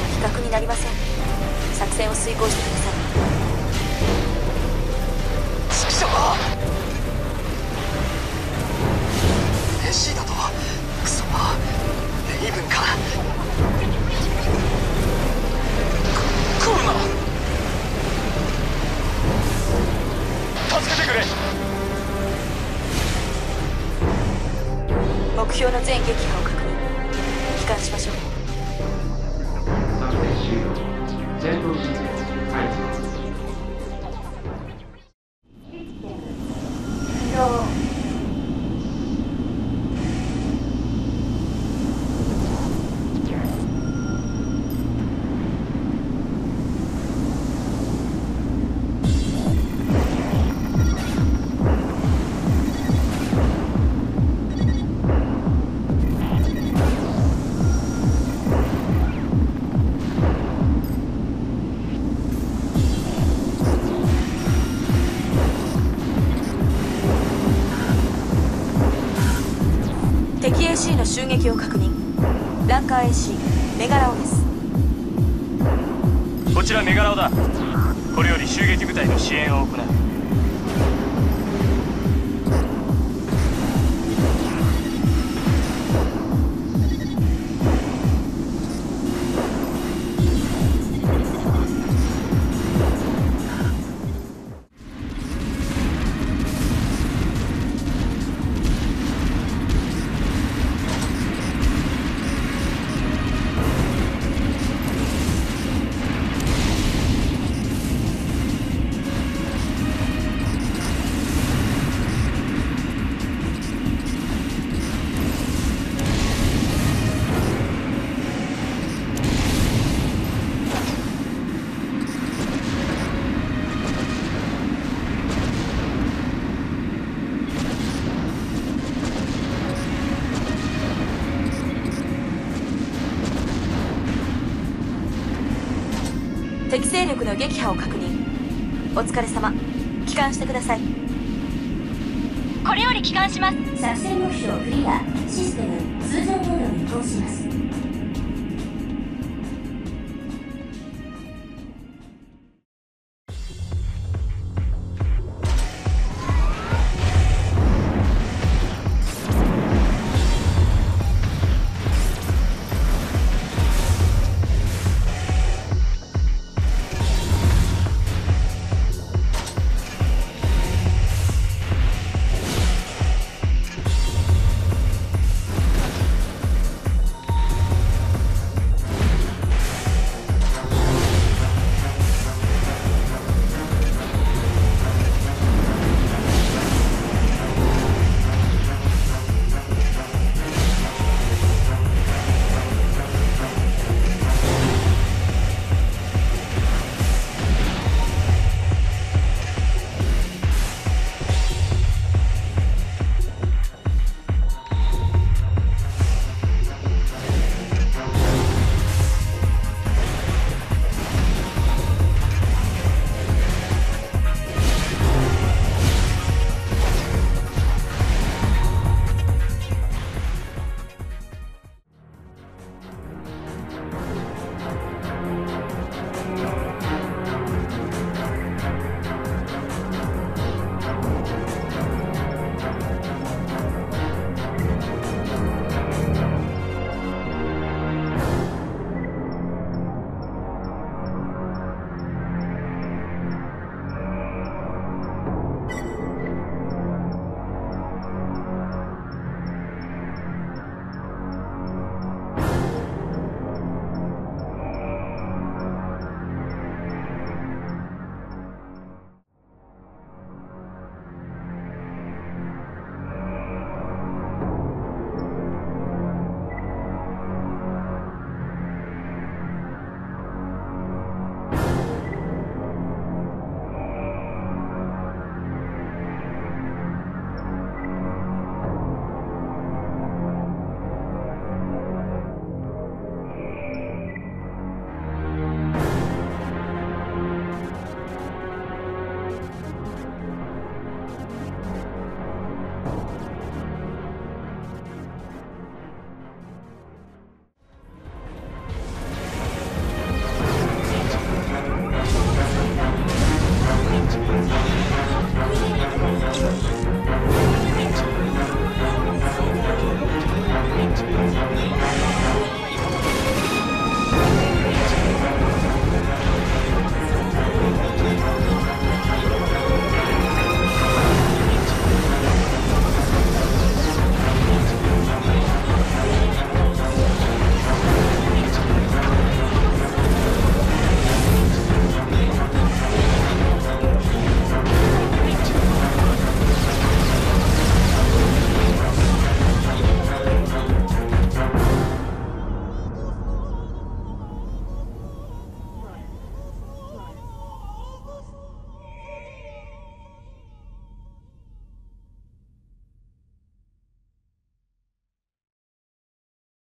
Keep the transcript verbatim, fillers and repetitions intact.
比較になりません。作戦を遂行してください。 畜生！レシーだとクソレイブンか。来るな。助けてくれ。 目標の全撃破を確認。帰還しましょう。 作戦終了。戦闘システム開始。 敵 エーシー の襲撃を確認。ランカー エーシー メガラオです。 こちらメガラオだ。これより襲撃部隊の支援を行う。 敵勢力の撃破を確認。お疲れ様。帰還してください。 これより帰還します。 作戦目標クリア。システム通常モードに移行します。